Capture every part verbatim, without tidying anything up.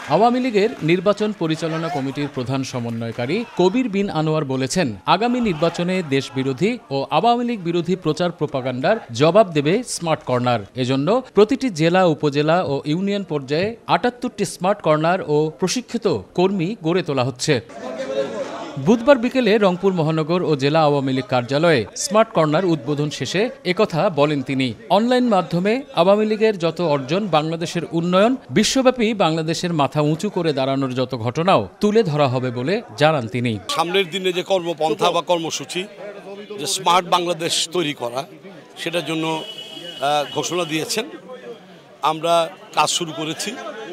আওয়ামী লীগের নির্বাচন পরিচালনা কমিটির প্রধান সমন্বয়কারী কবির বিন আনোয়ার বলেছেন, আগামী নির্বাচনে দেশবিরোধী ও আওয়ামী লীগ বিরোধী প্রচার প্রোপাগান্ডার জবাব দেবে স্মার্ট কর্নার। এজন্য প্রতিটি জেলা, উপজেলা ও ইউনিয়ন পর্যায়ে আটাত্তরটি স্মার্ট কর্নার ও প্রশিক্ষিত কর্মী গড়ে তোলা হচ্ছে। বুধবার বিকেলে রংপুর মহানগর ও জেলা আওয়ামী লীগ কার্যালয়ে স্মার্ট কর্নার উদ্বোধন শেষে একথা বলেন তিনি। অনলাইন মাধ্যমে আওয়ামী লীগের যত অর্জন, বাংলাদেশের উন্নয়ন, বিশ্বব্যাপী বাংলাদেশের মাথা উঁচু করে দাঁড়ানোর যত ঘটনাও তুলে ধরা হবে বলে জানান তিনি। সামনের দিনে যে কর্মপন্থা বা কর্মসূচি, যে স্মার্ট বাংলাদেশ তৈরি করা, সেটার জন্য ঘোষণা দিয়েছেন। আমরা কাজ শুরু করেছি।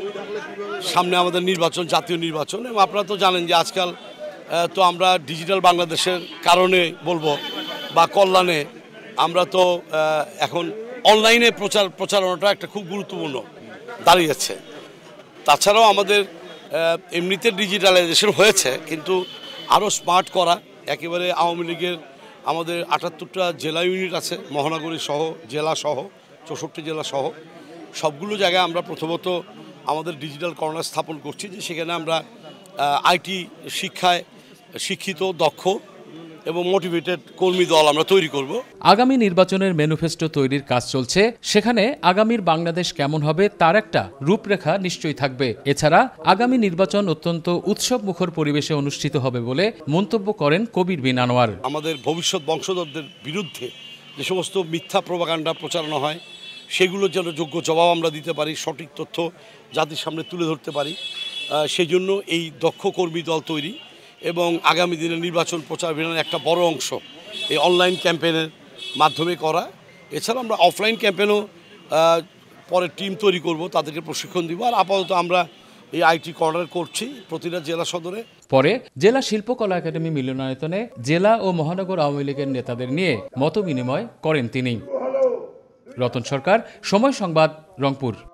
সামনে আমাদের নির্বাচন, জাতীয় নির্বাচন, এবং আপনারা তো জানেন যে আজকাল তো আমরা ডিজিটাল বাংলাদেশের কারণে বলবো বা কল্যাণে আমরা তো এখন অনলাইনে প্রচার প্রচারণাটা একটা খুব গুরুত্বপূর্ণ দাঁড়িয়েছে। তাছাড়াও আমাদের এমনিতে ডিজিটালাইজেশন হয়েছে, কিন্তু আরও স্মার্ট করা, একেবারে আওয়ামী লীগের আমাদের আটাত্তরটা জেলা ইউনিট আছে, মহানগরী সহ, জেলা সহ, চৌষট্টি জেলা সহ, সবগুলো জায়গায় আমরা প্রথমত আমাদের ডিজিটাল কর্নার স্থাপন করছি, যে সেখানে আমরা আইটি শিক্ষায় শিক্ষিত, দক্ষ এবং মোটিভেটেড কর্মী দল আমরা তৈরি করব। আগামী নির্বাচনের ম্যানিফেস্টো তৈরির কাজ চলছে। সেখানে আগামীর বাংলাদেশ কেমন হবে তার একটা রূপরেখা নিশ্চয়ই থাকবে। এছাড়া আগামী নির্বাচন অত্যন্ত উৎসব মুখর পরিবেশে অনুষ্ঠিত হবে বলে মন্তব্য করেন কবির বিন আনোয়ার। আমাদের ভবিষ্যৎ বংশধরদের বিরুদ্ধে যে সমস্ত মিথ্যা প্রোপাগান্ডা প্রচারণা হয়, সেগুলোর যেন যোগ্য জবাব আমরা দিতে পারি, সঠিক তথ্য জাতির সামনে তুলে ধরতে পারি, সেই জন্য এই দক্ষ কর্মী দল তৈরি এবং আগামী দিনে নির্বাচন প্রচার অভিযানের একটা বড় অংশ এই অনলাইন ক্যাম্পেইনের মাধ্যমে করা। এছাড়া আমরা অফলাইন ক্যাম্পেইনও পরে টিম তৈরি করব, তাদেরকে প্রশিক্ষণ দিব। আর আপাতত আমরা এই আইটি কর্নার করছি প্রতিটা জেলা সদরে। পরে জেলা শিল্পকলা একাডেমি মিলনায়তনে জেলা ও মহানগর আওয়ামী লীগের নেতাদের নিয়ে মত বিনিময় করেন তিনি। রতন সরকার, সময় সংবাদ, রংপুর।